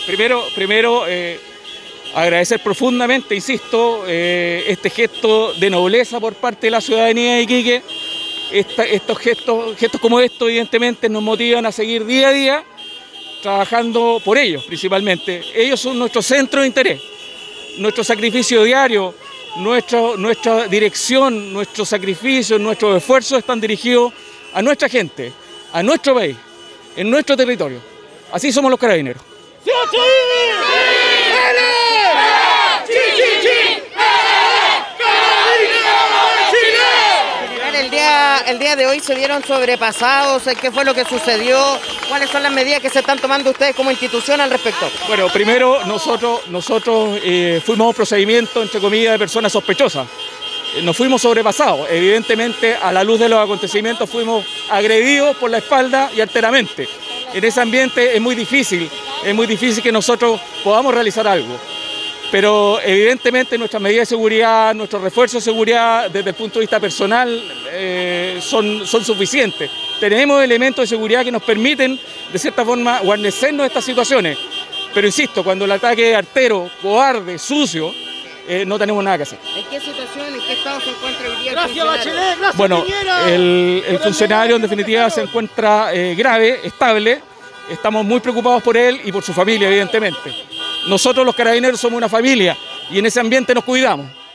Primero agradecer profundamente, insisto, este gesto de nobleza por parte de la ciudadanía de Iquique. Estos gestos como estos evidentemente nos motivan a seguir día a día trabajando por ellos principalmente. Ellos son nuestro centro de interés, nuestro sacrificio diario, nuestra dirección, nuestros sacrificios, nuestros esfuerzos están dirigidos a nuestra gente, a nuestro país, en nuestro territorio. Así somos los carabineros. ¡Sí, sí! El día de hoy se vieron sobrepasados, ¿qué fue lo que sucedió? ¿Cuáles son las medidas que se están tomando ustedes como institución al respecto? Bueno, primero nosotros fuimos a un procedimiento, entre comillas, de personas sospechosas. Nos fuimos sobrepasados. Evidentemente, a la luz de los acontecimientos, fuimos agredidos por la espalda y arteramente. En ese ambiente es muy difícil que nosotros podamos realizar algo. Pero evidentemente nuestras medidas de seguridad, nuestros refuerzos de seguridad desde el punto de vista personal son suficientes. Tenemos elementos de seguridad que nos permiten de cierta forma guarnecernos de estas situaciones. Pero insisto, cuando el ataque es artero, cobarde, sucio, no tenemos nada que hacer. ¿En qué situación, en qué estado se encuentra hoy día el Gracias, funcionario? Bachelet, gracias, Bueno, Piñera. el funcionario en definitiva se encuentra grave, estable. Estamos muy preocupados por él y por su familia, evidentemente. Nosotros los carabineros somos una familia y en ese ambiente nos cuidamos.